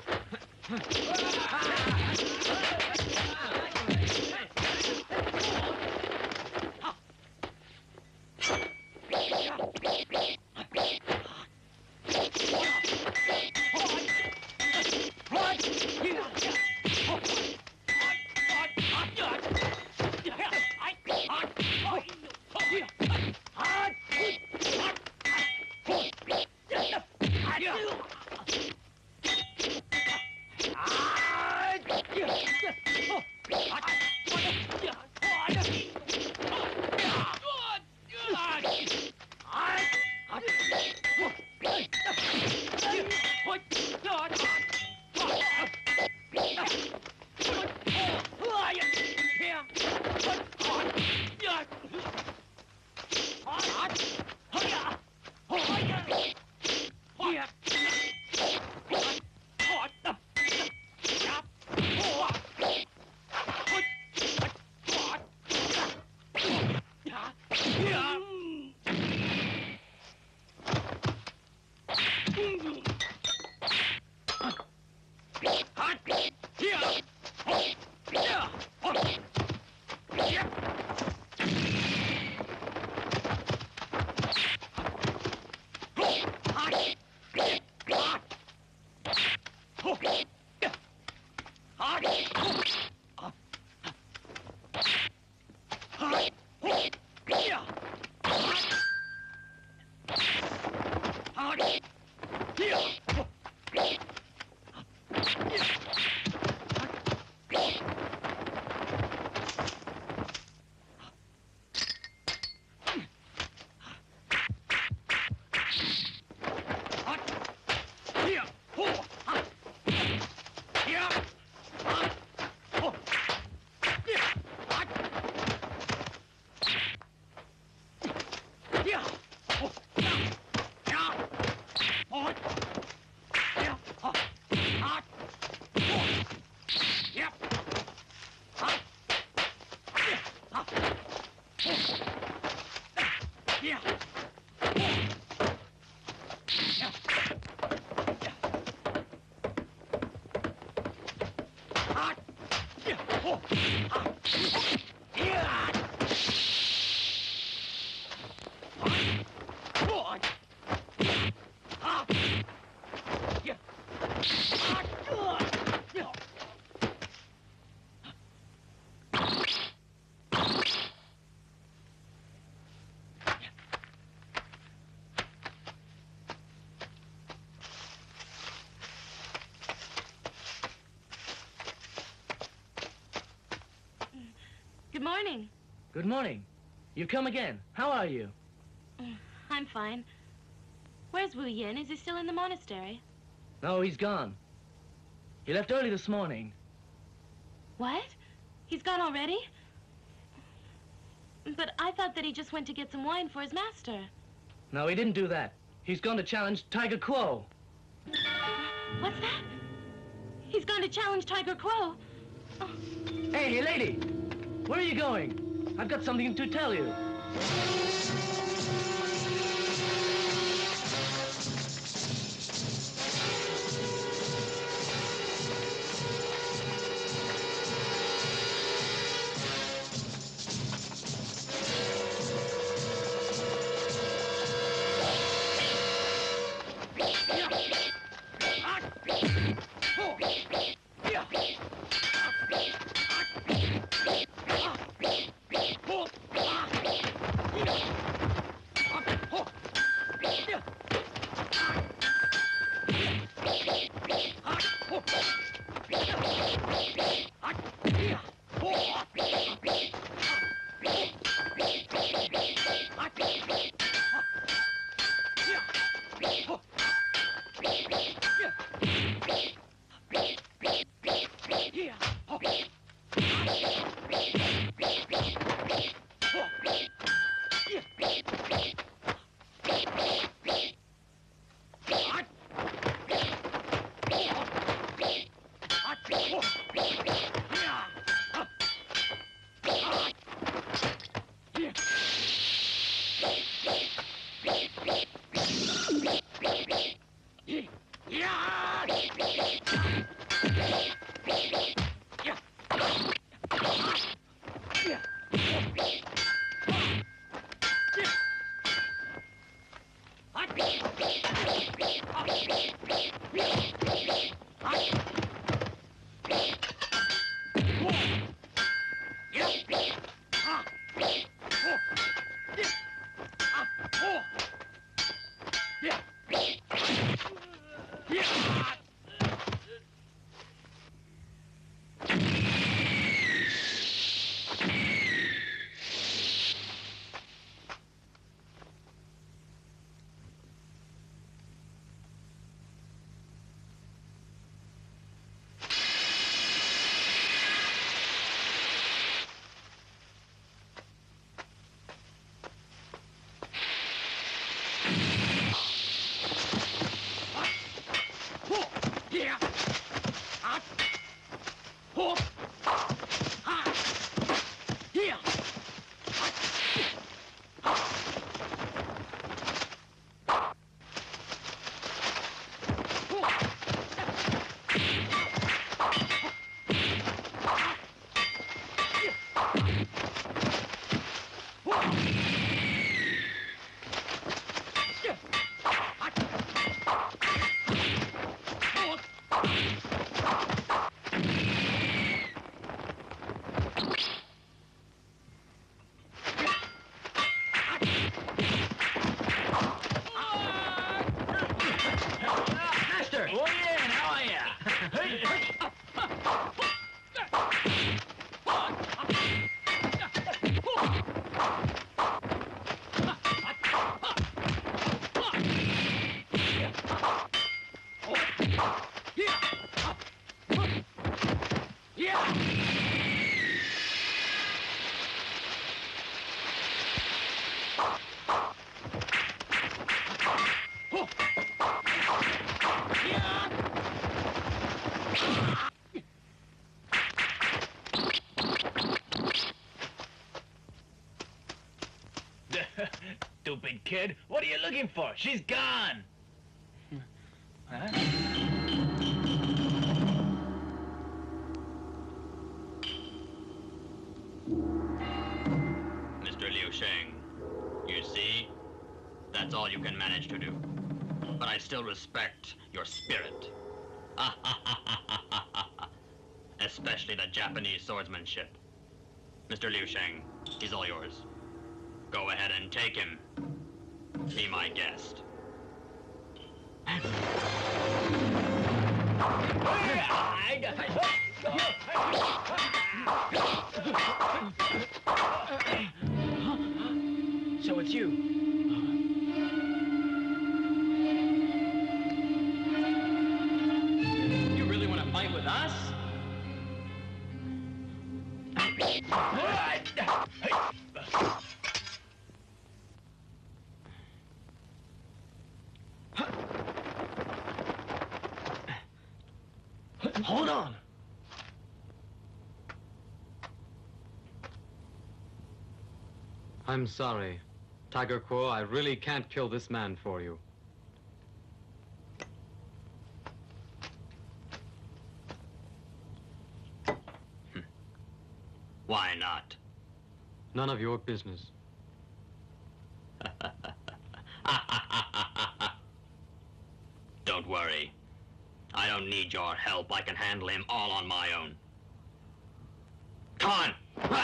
Speaker 6: Good morning.
Speaker 9: Good morning. You come again. How are you?
Speaker 6: I'm fine. Where's Wu Yin? Is he still in the monastery?
Speaker 9: No, he's gone. He left early this morning.
Speaker 6: What? He's gone already? But I thought that he just went to get some wine for his master.
Speaker 9: No, he didn't do that. He's gone to challenge Tiger Quo.
Speaker 6: What's that? He's gone to challenge Tiger Quo. Oh.
Speaker 9: Hey, lady! Where are you going? I've got something to tell you.
Speaker 4: Master! Oh, yeah, how are ya? Stupid kid. What are you looking for? She's gone. Huh?
Speaker 5: Mr. Liu Sheng, you see? That's all you can manage to do. But I still respect your spirit. Especially the Japanese swordsmanship. Mr. Liu Sheng, he's all yours. Go ahead and take him. Be my guest.
Speaker 2: So it's you.
Speaker 1: You really want to fight with us?
Speaker 2: Hold on.
Speaker 5: I'm sorry. Tiger Quo, I really can't kill this man for you. Why not? None of your business. Don't worry. I don't need your help. I can handle him all on my own. Come on!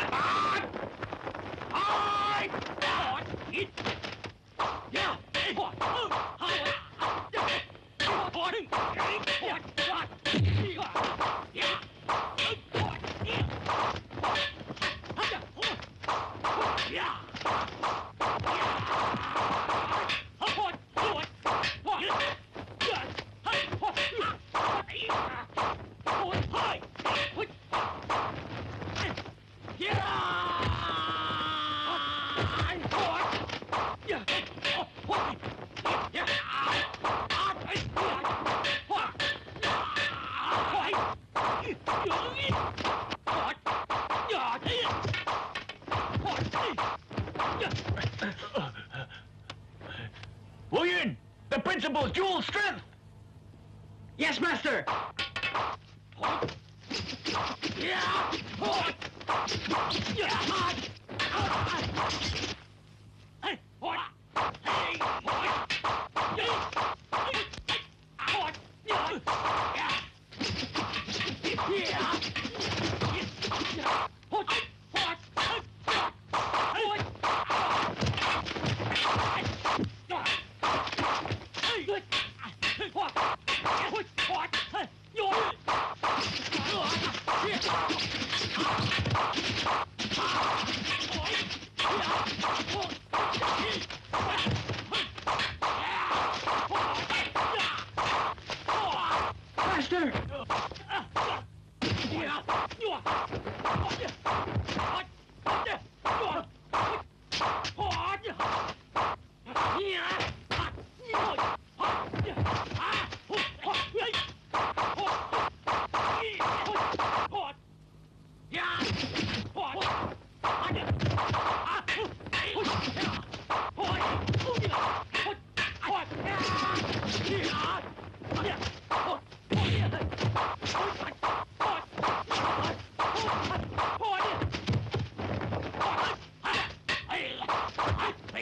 Speaker 4: William, the principal's dual strength.
Speaker 2: Yes, master.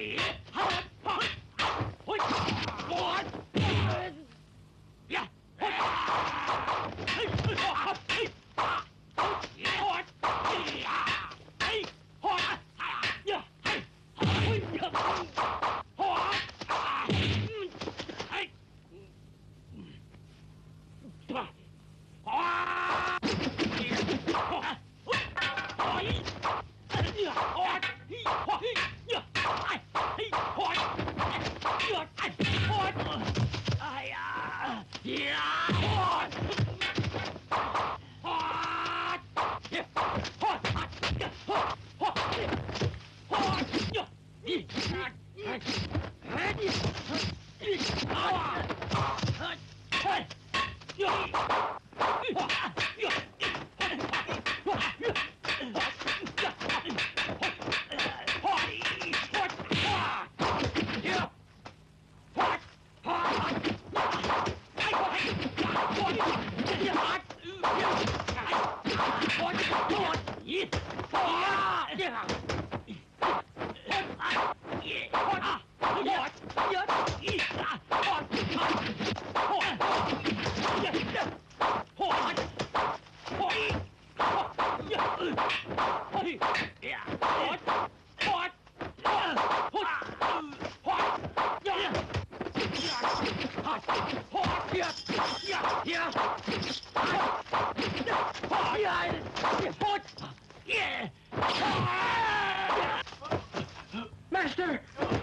Speaker 3: Master!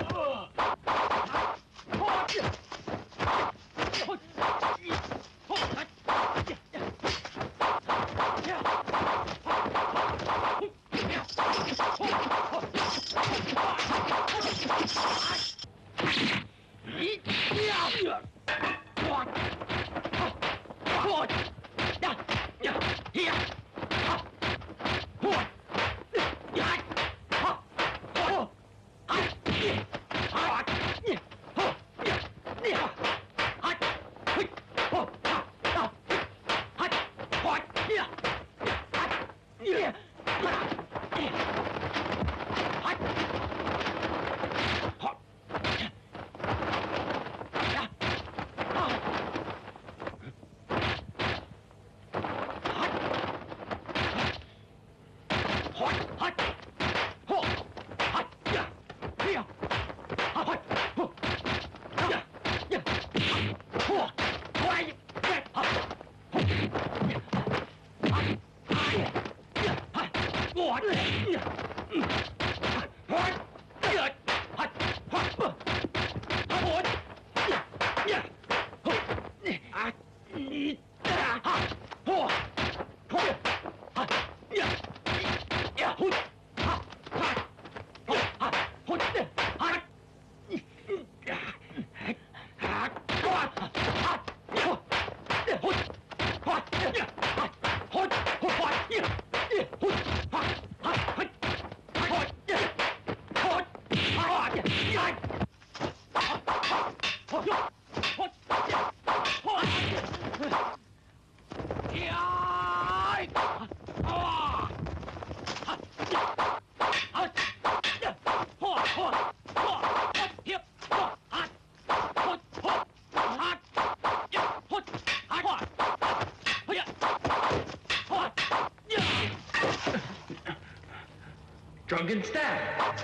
Speaker 4: Drunken stab.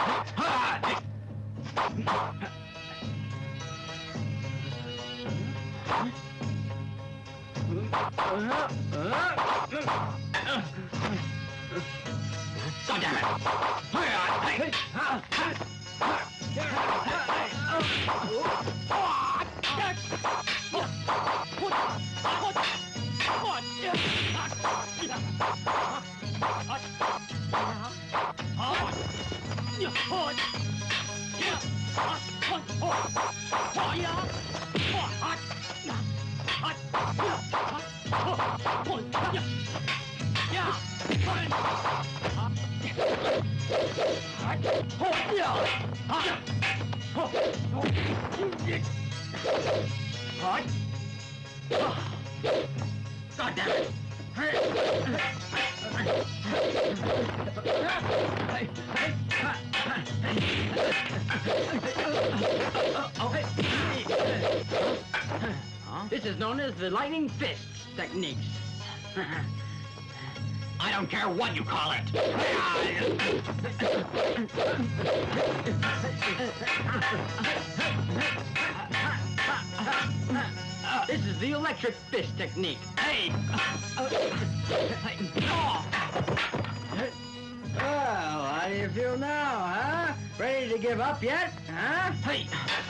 Speaker 3: God damn it! God damn it!
Speaker 1: is known as the lightning fists techniques.
Speaker 5: I don't care what you call it.
Speaker 1: This is the electric fist technique.
Speaker 5: Hey!
Speaker 1: Well, how do you feel now, huh? Ready to give up yet, huh?
Speaker 5: Hey!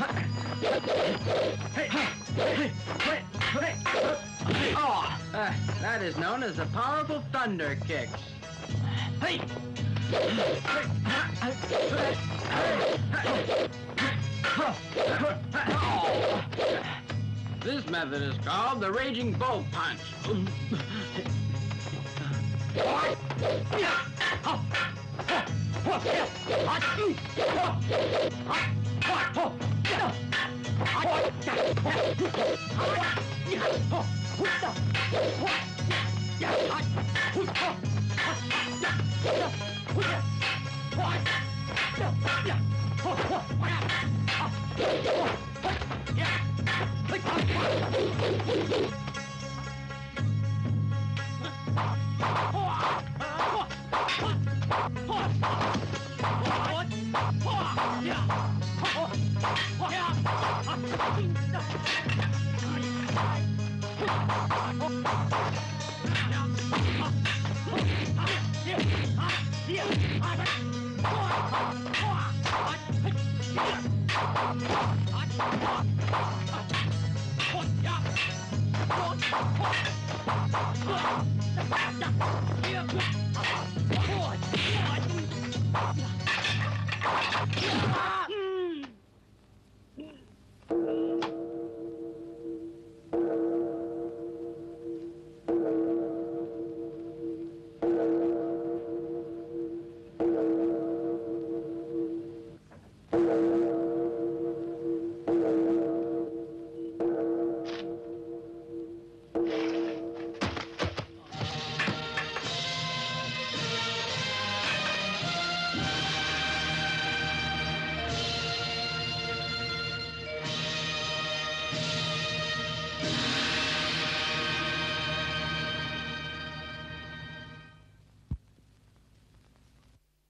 Speaker 1: Oh, that is known as the powerful thunder kicks.
Speaker 5: Hey!
Speaker 1: This method is called the raging bull punch.